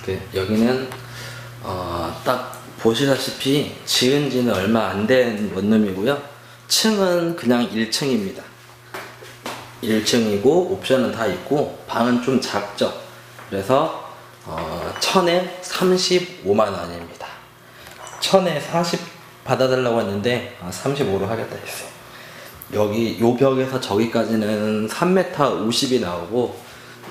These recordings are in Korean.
여기는 딱 보시다시피 지은 지는 얼마 안 된 원룸이고요. 층은 그냥 1층입니다. 1층이고 옵션은 다 있고 방은 좀 작죠. 그래서 1000에 35만 원입니다. 1000에 40 받아달라고 했는데 35로 하겠다 했어요. 여기 요 벽에서 저기까지는 3m 50이 나오고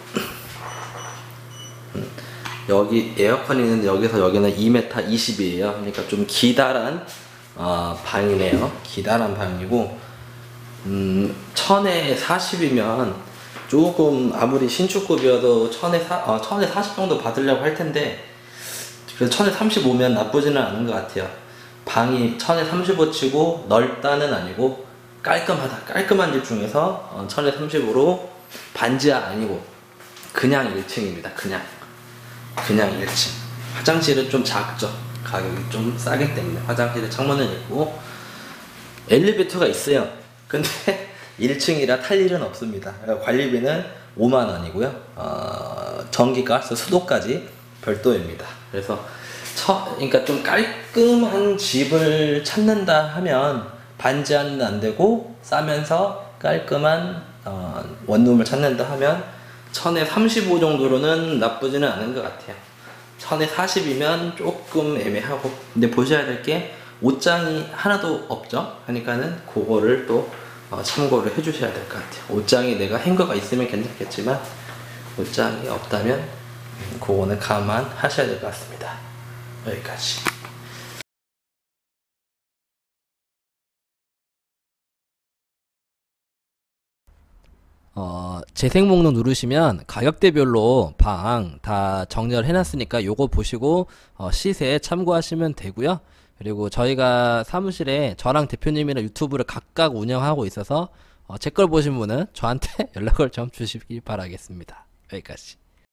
여기 에어컨이 있는데 여기서 여기는 2m 20이에요. 그러니까 좀 기다란 방이네요. 기다란 방이고 1000에 40이면 조금 아무리 신축급이어도 1000에 40 정도 받으려고 할 텐데 그래서 1000에 35면 나쁘지는 않은 것 같아요. 방이 1000에 35 치고 넓다는 아니고 깔끔하다. 깔끔한 집 중에서 1000에 30으로 반지하 아니고 그냥 1층입니다. 그냥 1층. 화장실은 좀 작죠. 가격이 좀 싸기 때문에 화장실에 창문은 있고 엘리베이터가 있어요. 근데 1층이라 탈 일은 없습니다. 관리비는 5만 원이고요. 전기가스, 수도까지 별도입니다. 그래서 그러니까 좀 깔끔한 집을 찾는다 하면 반지하는 안 되고 싸면서 깔끔한 원룸을 찾는다 하면 1000에 35 정도로는 나쁘지는 않은 것 같아요. 1000에 40이면 조금 애매하고 근데 보셔야 될 게 옷장이 하나도 없죠. 그러니까는 그거를 또 참고를 해 주셔야 될 것 같아요. 옷장이 내가 행거가 있으면 괜찮겠지만 옷장이 없다면 그거는 감안하셔야 될 것 같습니다. 여기까지. 재생 목록 누르시면 가격대별로 방 다 정렬 해놨으니까 요거 보시고 시세 참고하시면 되고요. 그리고 저희가 사무실에 저랑 대표님이랑 유튜브를 각각 운영하고 있어서 제 걸 보신 분은 저한테 연락을 좀 주시기 바라겠습니다. 여기까지.